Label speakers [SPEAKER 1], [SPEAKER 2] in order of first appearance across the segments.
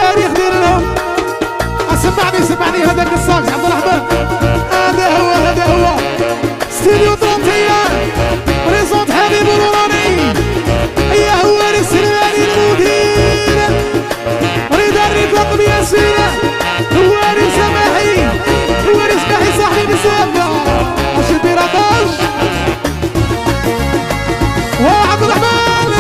[SPEAKER 1] التاريخ ديالنا. سمعني هذاك الصاج عبد الرحمن. هذا هو ستوديو طونطية بريزونت حبيب الوراني. هيا هو السلماني المدير رضا الرفاق بياسين. هو سماحي صاحبي بسافة رشيد بيرطاش وعبد الرحمن.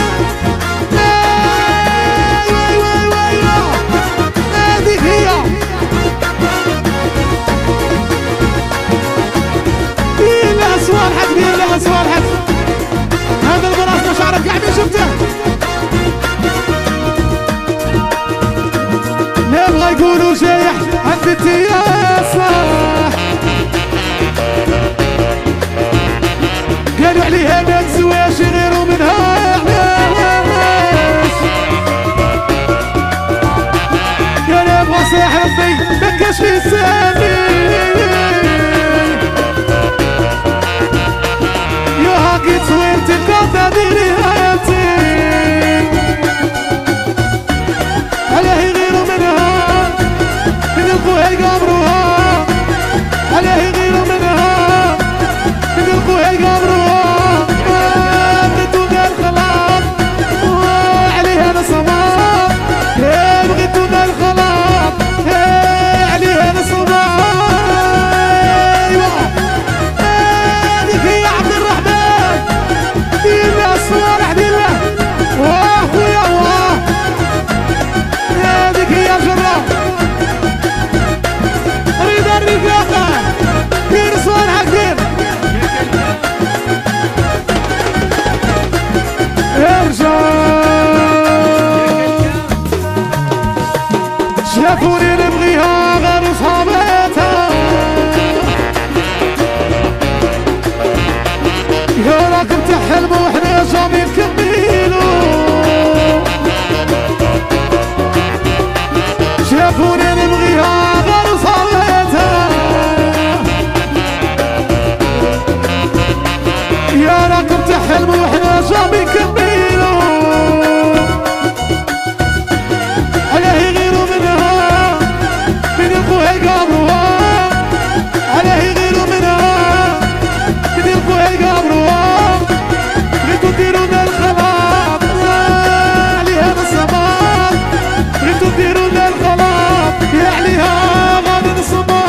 [SPEAKER 1] هذيك هي لها صوالحك هذا البراس مش عارف كاع مين شفته. نبغى يقولوا شايح عند التياسة قالوا عليها ما تسواش غيروا منها ناس. قال ابغى صاحبي مكاش في السامي يا هاكي تصويرتي الكاطة ديري هاتي علاه يغيروا منها من القوها يقامروها. علاه يغيروا منها من القوها يقامروها. بغيتونا الخلاط عليها انا صباح. بغيتونا الخلاط عليها انا صباح. ايوا هذيك هي عبد الرحمن ديالنا الصوالح ديالنا واه خويا واه. هذيك هي جرة رضا الرفاقة دير صوالحك دير. ارجع شافوني نبغيها غير صحاباتها. يا راكم تحلموا وحنا جامي نكملوا. شافوني نبغيها غير صحاباتها. يا راكم تحلموا وحنا جامي نكملوا. علاه يغيروا منها من القوها يقابروها. علاه يغيروا منها من القوها يقابروها. بغيتو ديرونا الخلاط عليها بالصباح. بغيتو ديرونا الخلاط يا عليها غادي نصباح.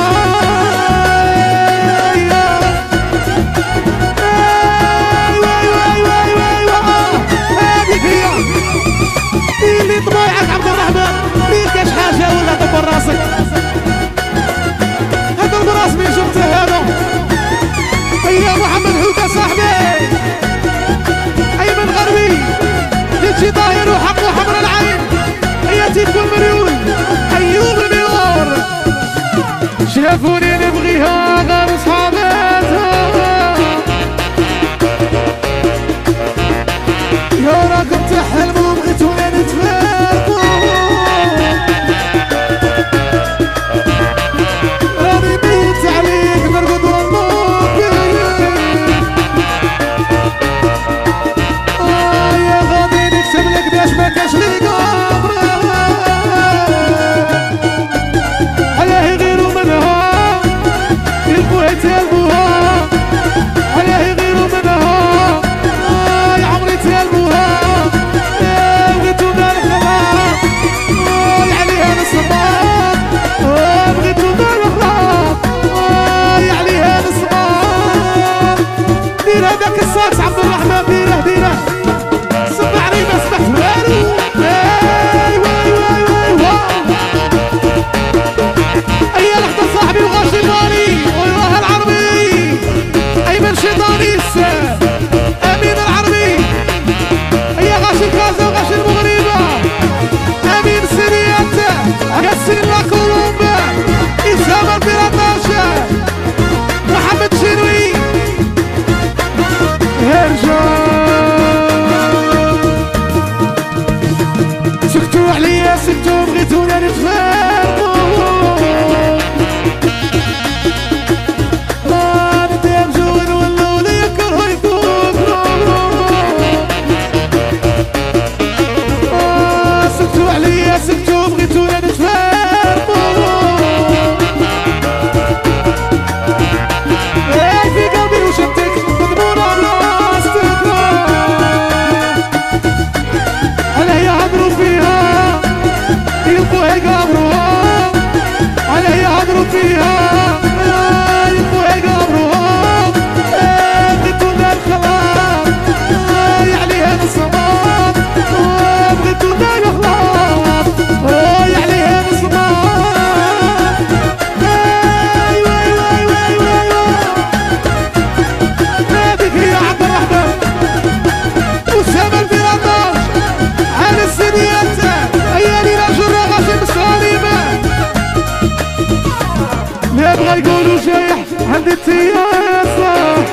[SPEAKER 1] هندتي يا صاح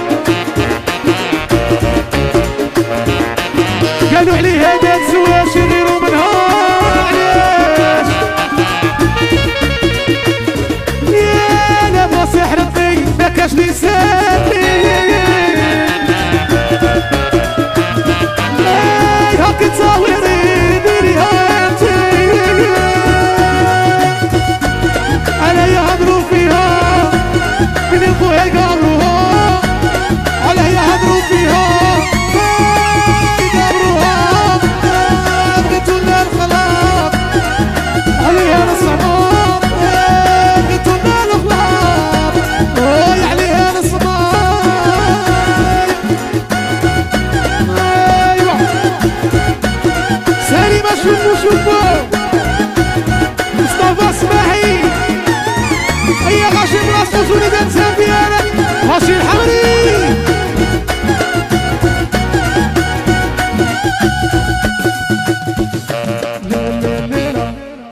[SPEAKER 1] قالوا عليها ما تسواش يغيروا منها علاش يا انا بلاصي حرتني ما كاش لي سالي هاكي تصاوري ديري هانتي عليا هضروا فيها من خويا قالوا